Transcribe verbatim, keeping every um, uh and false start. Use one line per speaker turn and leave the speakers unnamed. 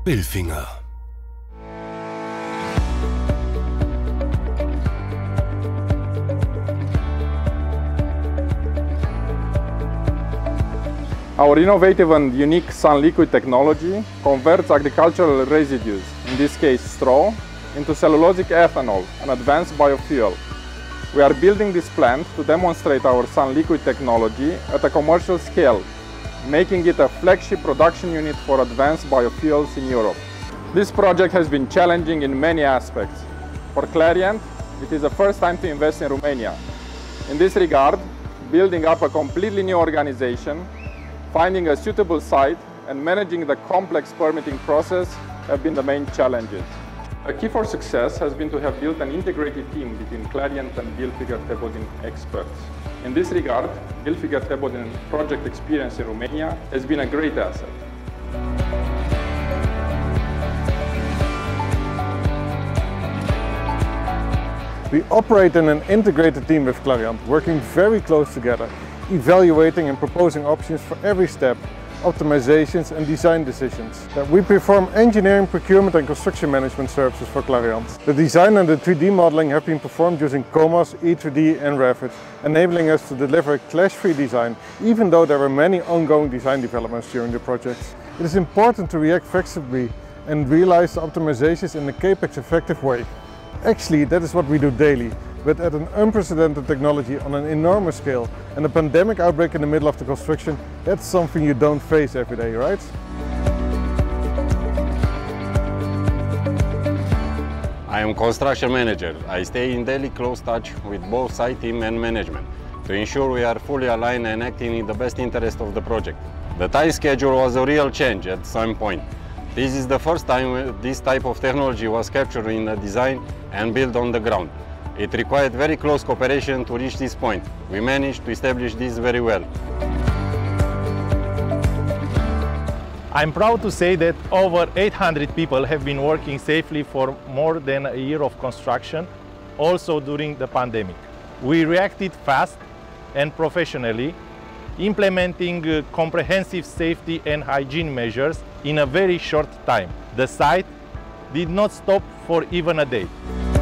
Bilfinger.
Our innovative and unique Sunliquid technology converts agricultural residues, in this case straw, into cellulosic ethanol, an advanced biofuel. We are building this plant to demonstrate our Sunliquid technology at a commercial scale, making it a flagship production unit for advanced biofuels in Europe. This project has been challenging in many aspects. For Clariant, it is the first time to invest in Romania. In this regard, building up a completely new organization, finding a suitable site and managing the complex permitting process have been the main challenges. A key for success has been to have built an integrated team between Clariant and Bilfinger Tebodin experts. In this regard, Bilfinger Tebodin project experience in Romania has been a great asset.
We operate in an integrated team with Clariant, working very close together, evaluating and proposing options for every step, optimizations and design decisions. We perform engineering, procurement and construction management services for Clariant. The design and the three D modeling have been performed using COMAS, E three D and Revit, enabling us to deliver a clash-free design, even though there were many ongoing design developments during the project. It is important to react flexibly and realize the optimizations in a CapEx-effective way. Actually, that is what we do daily, but at an unprecedented technology on an enormous scale, and a pandemic outbreak in the middle of the construction, that's something you don't face every day, right?
I am construction manager. I stay in daily close touch with both site team and management to ensure we are fully aligned and acting in the best interest of the project. The time schedule was a real change at some point. This is the first time this type of technology was captured in the design and built on the ground. It required very close cooperation to reach this point. We managed to establish this very well.
I'm proud to say that over eight hundred people have been working safely for more than a year of construction, also during the pandemic. We reacted fast and professionally, implementing uh, comprehensive safety and hygiene measures in a very short time. The site did not stop for even a day.